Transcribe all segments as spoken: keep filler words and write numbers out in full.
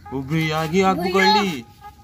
वो भी यार ये आग पकड़ ली।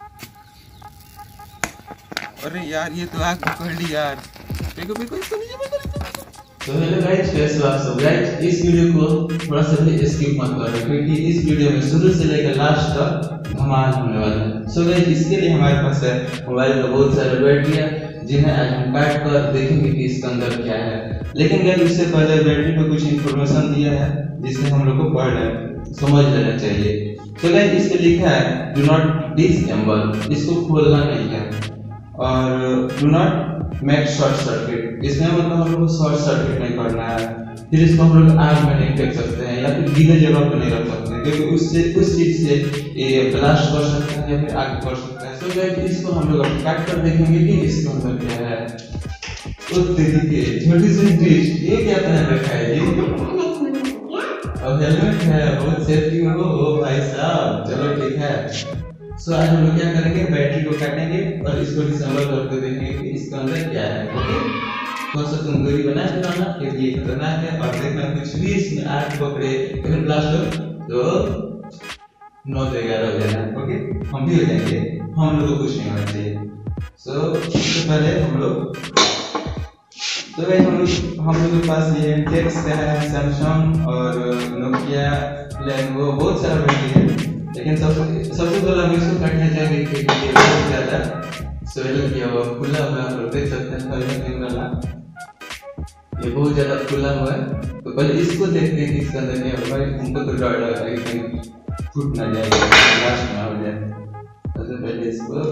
अरे यार ये तो आग पकड़ ली यार। देखो देखो इसको नीचे पकड़। तो हेलो गाइस, कैसे हो आप सब। गाइस इस वीडियो को थोड़ा सा भी स्किप मत करना, क्योंकि इस वीडियो में शुरू से लेकर लास्ट तक धमाल होने वाला है। सो गाइस इसके लिए हमारे पास है मोबाइल का बहुत सारे बैटरी है, जिन्हें आज हम काट कर देखेंगे कि इसके अंदर क्या है। लेकिन गाइस उससे पहले बैटरी पे कुछ इन्फॉर्मेशन दिया है जिससे हम लोग को पढ़ समझ लेना चाहिए। सो गाइस इस पे लिखा है डू नॉट डिसएम्बल, इसको खोलना नहीं है, और do not make short circuit, इसमें मतलब हम लोग को शॉर्ट सर्किट नहीं करना है। फिर इसको हम लोग आग में नहीं फेंक सकते हैं या फिर गीले जगह पर नहीं रख सकते, क्योंकि उससे उस चीज से ये ब्लास्ट कर सकता है या फिर आग कर सकता है। सो गाइस इसको हम लोग अब काट कर देखेंगे कि इसके अंदर क्या है। तो देखिए छोटी सी ट्विस्ट, ये क्या पहन रखा है जी? और हेलमेट है, बहुत सेफ्टी में हो ओ भाई साहब। चलो ठीक है। सो so, आज हम लोग क्या करेंगे, बैटरी को काटेंगे और इसको डिसेंबल करके देखेंगे कि इसके अंदर क्या है। ओके, थोड़ा सा तुम दूरी बना के लाना, फिर ये खतरनाक है। और देखना कुछ भी इसमें आग पकड़े फिर ब्लास्ट हो तो नौ से ग्यारह हो जाना। ओके, हम भी हो जाएंगे, हम लोग को कुछ नहीं होना चाहिए। सो so, सबसे पहले हम लोग तो भाई हम लोग हम लोग के पास ये टेक्स का है, सैमसंग और नोकिया, लेनोवो, बहुत सारा बैटरी है। लेकिन सबसे सबसे पहले हम इसको काटना चाहेंगे क्योंकि ये बहुत ज़्यादा सोयल किया हुआ खुला हुआ है। आप देख सकते हैं पहले कैमरा ये बहुत ज़्यादा खुला हुआ है। तो पहले इसको देखते हैं कि इसके अंदर क्या होगा। हमको तो डर लग रहा है कि कहीं फूट ना जाए, ब्लास्ट ना हो जाए। सबसे पहले इसको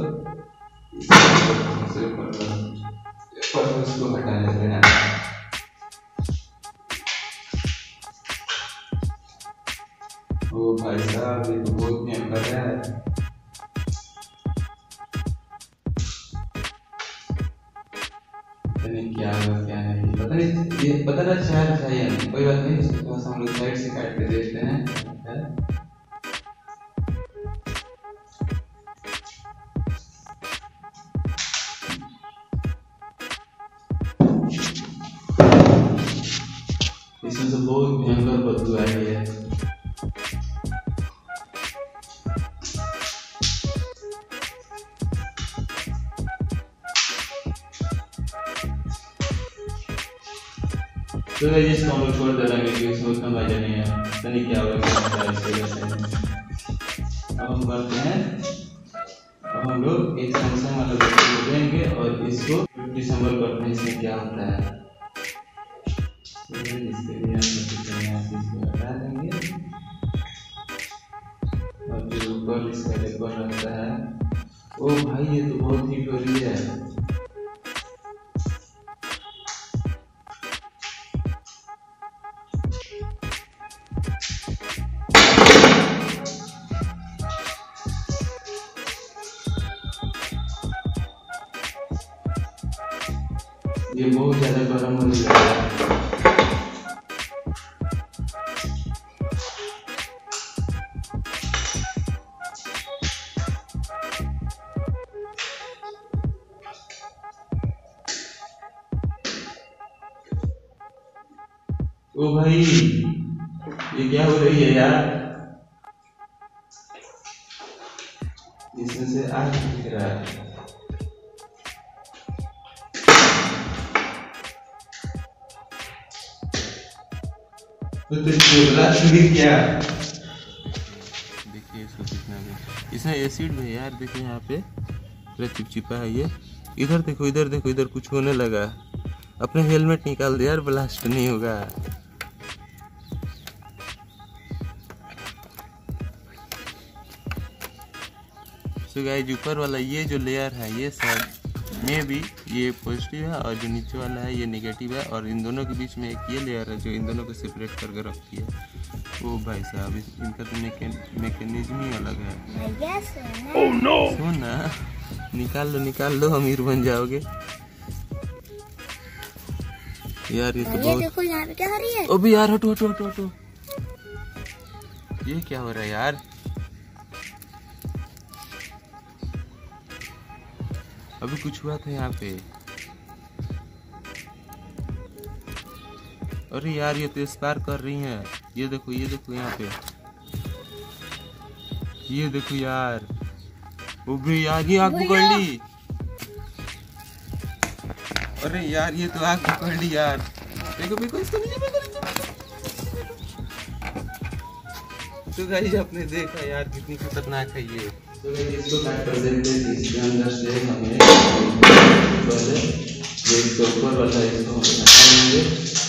इसको हटा लेते हैं। ओ भाई साहब ये तो बहुत भयंकर है। पता नहीं क्या होगा क्या नहीं, पता नहीं ये पता ना चाह चाहिए नहीं, कोई बात नहीं। इसको थोड़ा सा हम लोग साइड से काट के देखते हैं। इसमें से बहुत भयंकर बदबू आ रही है। तो इसको हम लोग छोड़ दे रहे हैं क्योंकि इसमें उतना मजा नहीं है। पता नहीं क्या होगा इस वजह से। अब हम करते हैं, अब हम लोग एक सैमसंग वाला बैटरी लेंगे और इसको डिसेंबल करते हैं इसमें क्या होता है। इसके लिए इसको हटा देंगे और फिर ऊपर इसका एक और रखता है। ओ भाई ये तो बहुत हीट हो रही है। ये बहुत ज्यादा गर्म होने लगा है। ओ भाई ये क्या हो रही है यार, इसमें से आग दिख रहा है। तो ब्लास्ट भी क्या, देखिए इसको कितना भी इसमें एसिड भी यार। देखिए यहाँ पे पूरा चिपचिपा है ये। इधर देखो, इधर देखो, इधर कुछ होने लगा। अपने हेलमेट निकाल दे यार, ब्लास्ट नहीं होगा। सो गाइस ऊपर वाला ये जो लेयर है ये शायद में भी ये पॉजिटिव है और जो नीचे वाला है ये नेगेटिव है, और इन दोनों के बीच में एक ये लेयर है जो इन दोनों को सेपरेट करके रखती है। ओ भाई साहब इनका तो मैकेनिज्म ही अलग है। oh, no! सुन ना, निकाल लो निकाल लो, अमीर बन जाओगे यार। ये तो बहुत देखो यहाँ पे क्या हो रही है। ओ भी यार हटो हटो हटो हटो, ये क्या हो रहा है यार। अभी कुछ हुआ था यहाँ पे। अरे यार ये तो एक्सपायर कर रही हैं। ये देखो ये देखो यहाँ पे ये देखो यार, उबे यार ये आग पकड़ ली। अरे यार ये तो आग पकड़ ली यार। देखो देखो इसको नीचे तो गाइस आपने देखा यार कितनी खतरनाक है ये। तो इसको काट कर देंगे। इसके अंदर से हमें पहले जो इसके ऊपर वाला इसको हटाएंगे।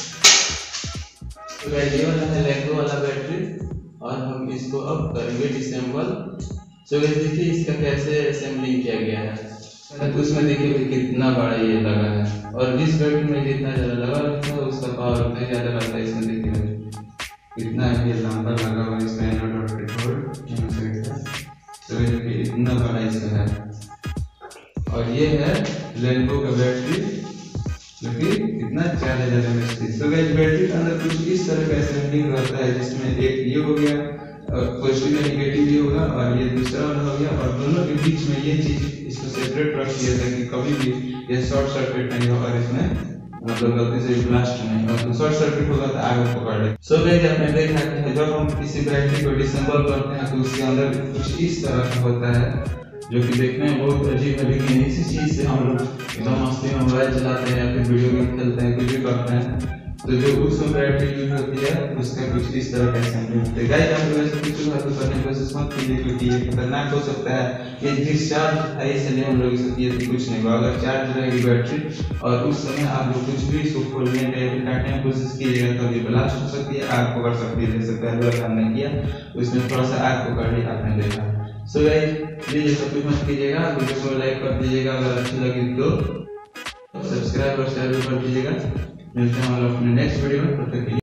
तो गाइस ये वाला है लेगो वाला बैटरी और हम इसको अब करेंगे डिसेंबल। तो गाइस देखिए इसका कैसे असेंबलिंग किया गया है। तो उसमें देखिए कितना बड़ा ये लगा है और इस बैटरी में जितना ज़्यादा लगा रहता है उसका पावर उतना ही ज़्यादा रहता है। इसमें देखिए कितना ये लंबा लगा हुआ इसका एनोड और कैथोड। तो देखिए इतना बड़ा इसका है और ये है लेनोवो का बैटरी जो कि कितना ज़्यादा ज़्यादा में। तो गाइस बैटरी के अंदर कुछ इस तरह का असेंबलिंग रहता है जिसमें एक ये हो गया पॉजिटिव या नेगेटिव भी होगा और ये दूसरा वाला हो गया और दोनों के बीच में ये चीज़ इसको सेपरेट रख दिया था कि कभी भी ये शॉर्ट सर्किट नहीं हो और इसमें मतलब गलती से ब्लास्ट नहीं हो। तो शॉर्ट सर्किट होगा तो आग पकड़े। सो गाइस आपने देखा कि जब हम किसी बैटरी को डिसेंबल करते हैं तो उसके अंदर कुछ इस तरह का होता है जो कि देखने में बहुत अजीब है, लेकिन इसी चीज़ से हम लोग एकदम मस्ती में मोबाइल चलाते हैं या फिर वीडियो गेम खेलते हैं, कुछ भी करते हैं। तो जो उसमें बैटरी यूज होती है उसका कुछ इस तरह का असेंबली होता है। गाइस आप लोग ऐसे कुछ भी करने की कोशिश मत कीजिए क्योंकि ये खतरनाक हो सकता है। ये डिस्चार्ज है इसलिए हम लोग इसको किए कुछ नहीं होगा। अगर चार्ज रहेगी बैटरी और उस समय आप लोग कुछ भी इसको खोलने का या फिर काटने की कोशिश कीजिएगा तो ये ब्लास्ट हो सकती है, आग पकड़ सकती है। जैसे पहले वाला हमने किया उसमें थोड़ा सा आग पकड़ ली आपने देखा। सो गाइस प्लीज सब कुछ मत कीजिएगा, वीडियो को लाइक कर दीजिएगा, अगर अच्छी लगी तो सब्सक्राइब और शेयर भी कर दीजिएगा। मिलते हैं हम लोग अपने नेक्स्ट वीडियो में, तब तक के लिए।